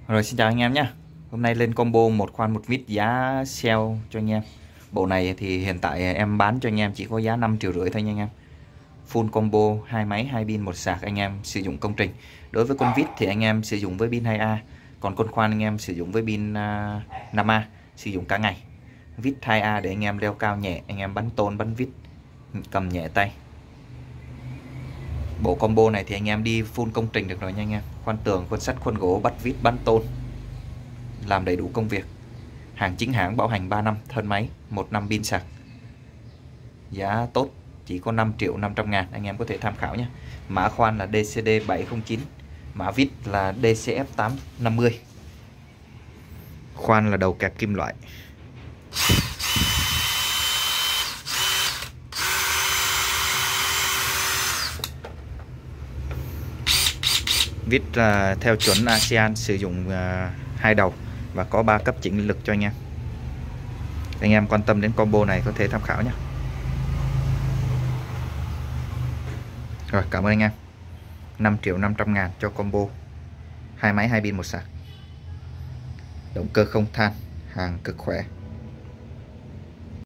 Rồi xin chào anh em nhé. Hôm nay lên combo một khoan một vít giá sale cho anh em. Bộ này thì hiện tại em bán cho anh em chỉ có giá 5,5 triệu thôi nha anh em. Full combo, hai máy, hai pin, một sạc anh em sử dụng công trình. Đối với con vít thì anh em sử dụng với pin 2A, còn con khoan anh em sử dụng với pin 5A, sử dụng cả ngày. Vít 2A để anh em leo cao nhẹ, anh em bắn tôn bắn vít cầm nhẹ tay. Bộ combo này thì anh em đi full công trình được rồi nha anh em. Khoan tường, khoan sắt, khoan gỗ, bắt vít, bắn tôn, làm đầy đủ công việc. Hàng chính hãng, bảo hành 3 năm, thân máy, 1 năm pin sạc. Giá tốt, chỉ có 5.500.000, anh em có thể tham khảo nhé. Mã khoan là DCD 709, mã vít là DCF 850. Khoan là đầu kẹp kim loại. Vít theo chuẩn ASEAN, sử dụng 2 đầu và có 3 cấp chỉnh lực cho anh em. Anh em quan tâm đến combo này có thể tham khảo nhé. Rồi, cảm ơn anh em. 5.500.000 cho combo hai máy, hai pin, một sạc. Động cơ không than, hàng cực khỏe.